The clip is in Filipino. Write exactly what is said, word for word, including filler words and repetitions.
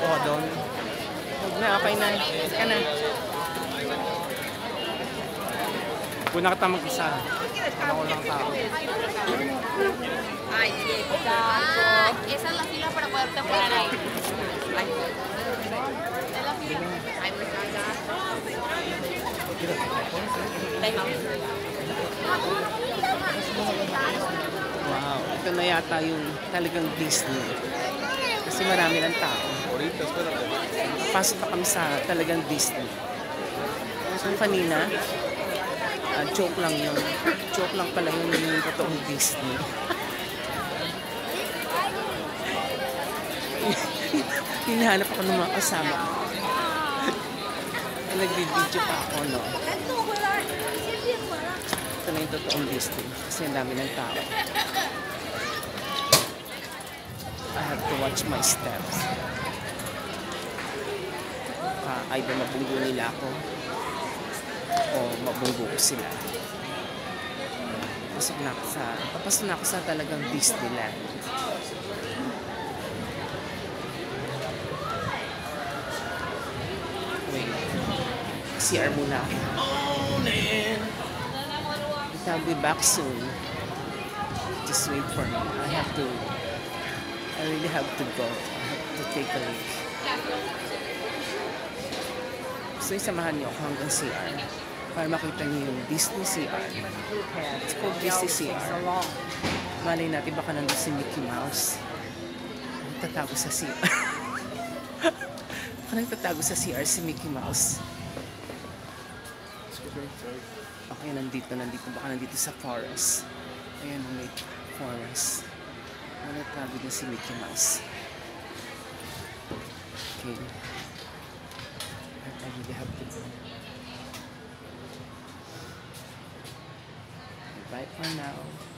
ako doon. Huwag na, okay na. Ka na. Una ka tamang isa. Ano ko lang tao. Ay, ah, esa es la fila para poderte poner ahí. Ay, esta es la fila. Ay, pues acá. Wow, ito na yata yung talagang Disney. Kasi marami ng tao. Pasok na kami sa talagang Disney. So kanina, uh, joke lang yun. Joke lang pala yung, yung totoong Disney. Hinahanap ako ng mga kasama. Nag-video pa ako, no? Ito na yung totoong Disney. Kasi ang dami ng tao. I have to watch my steps. Uh, either mabunggo nila ako o mabunggo ko sila. Pasok na ako sa, papasok na ako sa talagang Disneyland. Wait. C R muna ako. I'll be back soon. Just wait for me. I have to, I really have to go. I have to take a look. So, isamahan niyo ako hanggang C R para makita niyo yung Disney C R. It's called Disney C R. Malay natin baka nandun si Mickey Mouse. Tatago sa C R. Baka nagtatago sa C R si Mickey Mouse. Okay, nandito, nandito. Baka nandito sa forest. Ayan, may forest. Wala tabi na si Mickey Mouse. Okay. I really have to go. Bye for now.